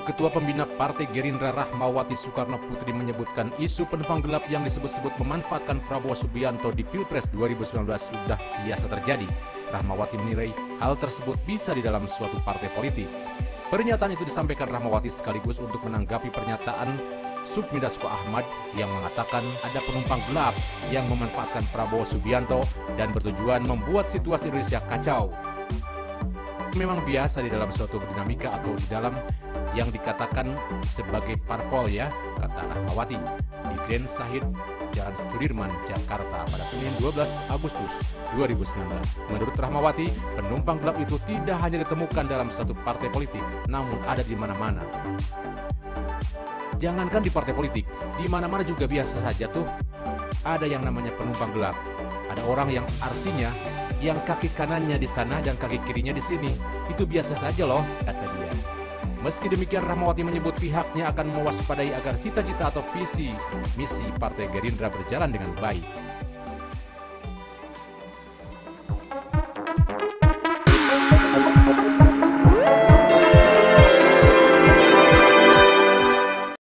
Wakil Ketua Pembina Partai Gerindra Rahmawati Soekarno Putri menyebutkan isu penumpang gelap yang disebut-sebut memanfaatkan Prabowo Subianto di Pilpres 2019 sudah biasa terjadi. Rahmawati menilai hal tersebut bisa di dalam suatu partai politik. Pernyataan itu disampaikan Rahmawati sekaligus untuk menanggapi pernyataan Sufmi Dasko Ahmad yang mengatakan ada penumpang gelap yang memanfaatkan Prabowo Subianto dan bertujuan membuat situasi Indonesia kacau. Memang biasa di dalam suatu dinamika atau di dalam yang dikatakan sebagai parpol ya, kata Rahmawati di Grand Sahid Jalan Sudirman, Jakarta pada Senin 12 Agustus 2019. Menurut Rahmawati, penumpang gelap itu tidak hanya ditemukan dalam satu partai politik, namun ada di mana-mana. Jangankan di partai politik, di mana-mana juga biasa saja tuh ada yang namanya penumpang gelap. Ada orang yang artinya yang kaki kanannya di sana dan kaki kirinya di sini. Itu biasa saja loh, kata dia. Meski demikian, Rahmawati menyebut pihaknya akan mewaspadai agar cita-cita atau visi misi Partai Gerindra berjalan dengan baik.